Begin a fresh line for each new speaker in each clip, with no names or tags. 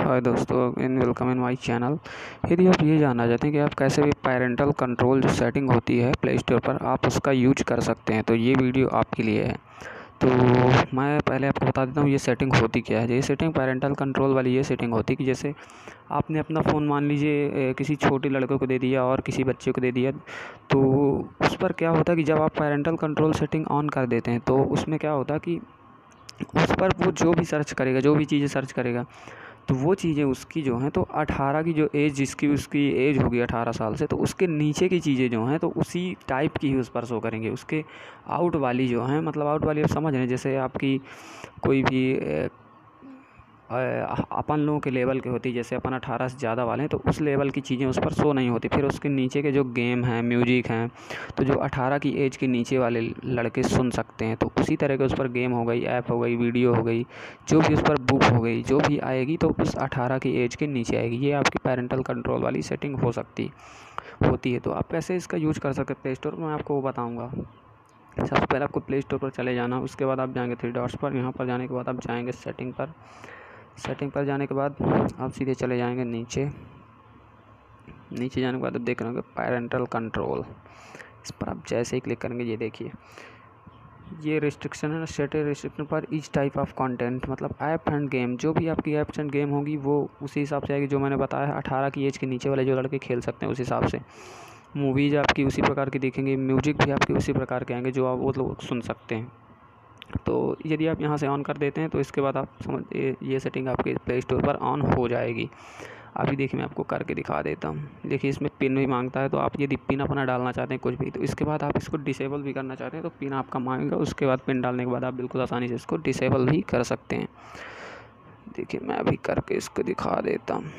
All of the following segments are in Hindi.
हाय दोस्तों, in welcome in my channel. यदि आप ये जानना चाहते हैं कि आप कैसे भी पेरेंटल कंट्रोल जो सेटिंग होती है प्ले स्टोर पर आप उसका यूज कर सकते हैं, तो ये वीडियो आपके लिए है। तो मैं पहले आपको बता देता हूँ ये सेटिंग होती क्या है। ये सेटिंग पेरेंटल कंट्रोल वाली ये सेटिंग होती है कि जैसे आपने अपना फ़ोन मान लीजिए किसी छोटे लड़के को दे दिया और किसी बच्चे को दे दिया, तो उस पर क्या होता है कि जब आप पेरेंटल कंट्रोल सेटिंग ऑन कर देते हैं तो उसमें क्या होता है कि उस पर वो जो भी सर्च करेगा, जो भी चीज़ें सर्च करेगा, तो वो चीज़ें उसकी जो हैं तो 18 की जो एज जिसकी उसकी एज होगी 18 साल से, तो उसके नीचे की चीज़ें जो हैं तो उसी टाइप की ही उस पर शो करेंगे। उसके आउट वाली जो हैं, मतलब आउट वाली आप समझ रहे हैं, जैसे आपकी कोई भी अपन लोगों के लेवल की होती है, जैसे अपन 18 से ज़्यादा वाले हैं तो उस लेवल की चीज़ें उस पर शो नहीं होती। फिर उसके नीचे के जो गेम हैं, म्यूजिक हैं, तो जो 18 की एज के नीचे वाले लड़के सुन सकते हैं, तो उसी तरह के उस पर गेम हो गई, ऐप हो गई, वीडियो हो गई, जो भी उस पर बुक हो गई, जो भी आएगी तो उस 18 की एज के नीचे आएगी। ये आपकी पेरेंटल कंट्रोल वाली सेटिंग होती है। तो आप कैसे इसका यूज कर सकते हैं प्ले स्टोर, मैं आपको वो बताऊँगा। सबसे पहले आपको प्ले स्टोर पर चले जाना, उसके बाद आप जाएंगे 3 डॉट्स पर। यहाँ पर जाने के बाद आप जाएंगे सेटिंग पर जाने के बाद आप सीधे चले जाएंगे नीचे जाने के बाद आप देख रहे होंगे पेरेंटल कंट्रोल। इस पर आप जैसे ही क्लिक करेंगे, ये देखिए ये रिस्ट्रिक्शन है, सेट रिस्ट्रिक्शन पर ईच टाइप ऑफ कंटेंट, मतलब ऐप एंड गेम, जो भी आपकी ऐप्स एंड गेम होगी वो उसी हिसाब से आएगी जो मैंने बताया। 18 की एज के नीचे वाले जो लड़के खेल सकते हैं उस हिसाब से। मूवीज़ आपकी उसी प्रकार की दिखेंगी, म्यूजिक भी आपके उसी प्रकार के आएंगे जो आप वो लोग सुन सकते हैं। तो यदि आप यहाँ से ऑन कर देते हैं तो इसके बाद आप समझ ये सेटिंग आपके प्ले स्टोर पर ऑन हो जाएगी। अभी देखिए मैं आपको करके दिखा देता हूँ। देखिए इसमें पिन भी मांगता है, तो आप यदि पिन अपना डालना चाहते हैं कुछ भी, तो इसके बाद आप इसको डिसेबल भी करना चाहते हैं तो पिन आपका मांगेगा। उसके बाद पिन डालने के बाद आप बिल्कुल आसानी से इसको डिसेबल भी कर सकते हैं। देखिए मैं अभी करके इसको दिखा देता हूँ।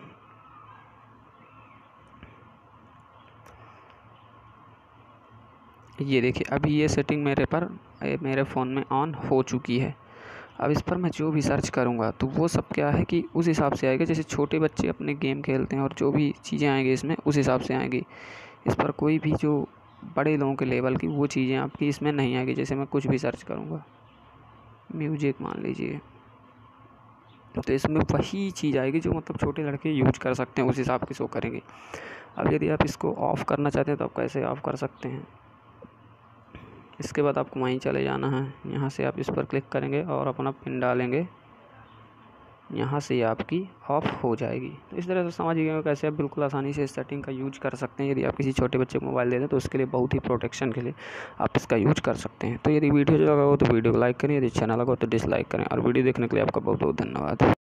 ये देखिए अभी ये सेटिंग मेरे फ़ोन में ऑन हो चुकी है। अब इस पर मैं जो भी सर्च करूँगा तो वो सब क्या है कि उस हिसाब से आएगा, जैसे छोटे बच्चे अपने गेम खेलते हैं और जो भी चीज़ें आएंगी इसमें उस हिसाब से आएंगी। इस पर कोई भी जो बड़े लोगों के लेवल की वो चीज़ें आपकी इसमें नहीं आएगी। जैसे मैं कुछ भी सर्च करूँगा, म्यूजिक मान लीजिए, तो इसमें वही चीज़ आएगी जो मतलब छोटे लड़के यूज कर सकते हैं, उस हिसाब की शो करेंगे। अब यदि आप इसको ऑफ़ करना चाहते हैं तो आप कैसे ऑफ़ कर सकते हैं, इसके बाद आपको वहीं चले जाना है। यहाँ से आप इस पर क्लिक करेंगे और अपना पिन डालेंगे, यहाँ से आपकी ऑफ़ हो जाएगी। तो इस तरह से समझ गए कैसे आप बिल्कुल आसानी से इस सेटिंग का यूज कर सकते हैं। यदि आप किसी छोटे बच्चे को मोबाइल दे दें तो उसके लिए बहुत ही प्रोटेक्शन के लिए आप इसका यूज कर सकते हैं। तो यदि वीडियो लगा हो तो वीडियो को लाइक करें, यदि अच्छा ना लगा हो तो डिसलाइक करें, और वीडियो देखने के लिए आपका बहुत बहुत धन्यवाद।